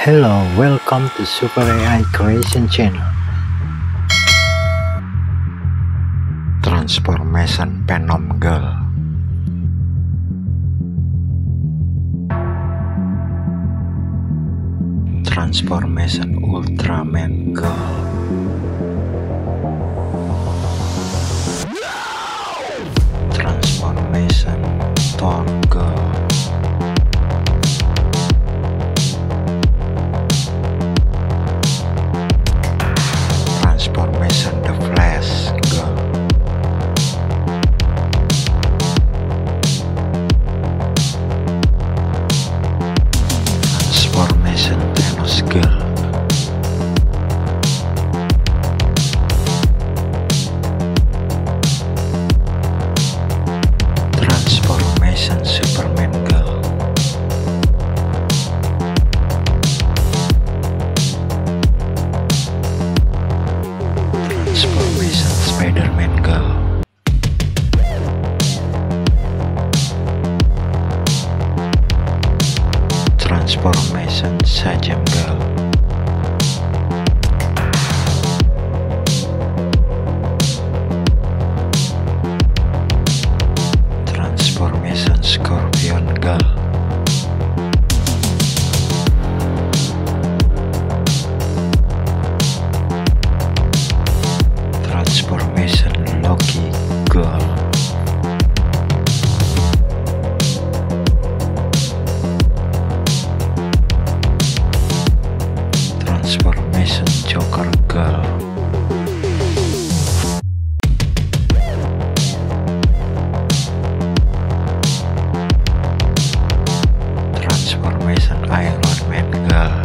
Hello, welcome to Super AI Creation Channel. Transformation Venom Girl. Transformation Ultraman Girl. Transformation Thor Girl. Transformation The Flash Girl. Transformation Thanos Girl. Transformation Superman Girl. Transformation Spider-Man Girl. Transformation Shazam Girl. Transformation Scorpion Girl. Transformation Loki Girl. Transformation Joker Girl. Transformation Iron Man Girl.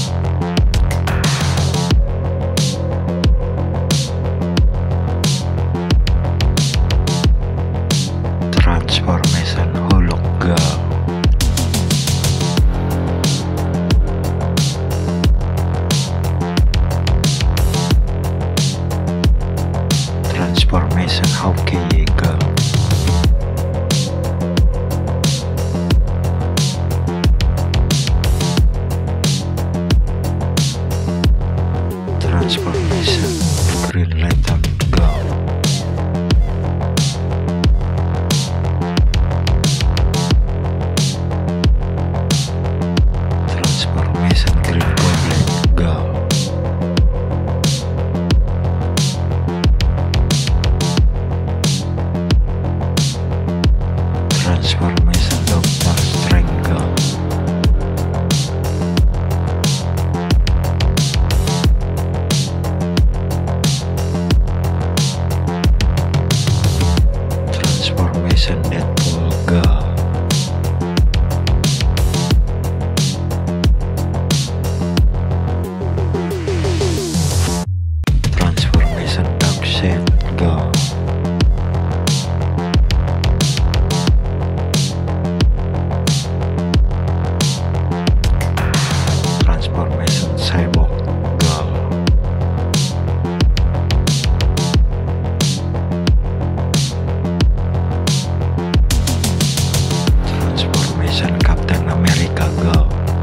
Transformation Hulk Girl. Transformation Hawkeye Girl. Transformation Green Lantern Girl. Transformation Green Goblin Girl. Transformation Doctor Strange Girl. Transformation Deadpool Girl. Transformation Darkseid Girl. Transformation Cyborg Girl. Transformation Captain America Girl.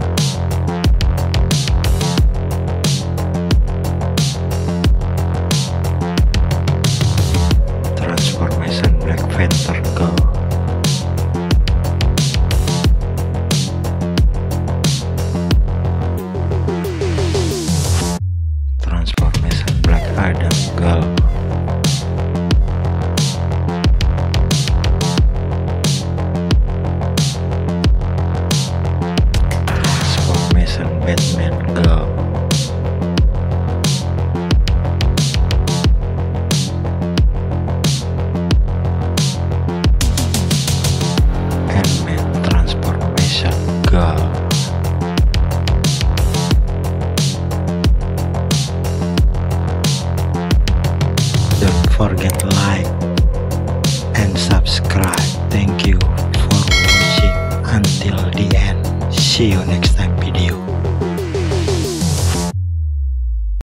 Transformation Black Panther Girl. Transformation Black Adam Girl. Transformation Batman Girl. Ant-Man Transformation Girl. Don't forget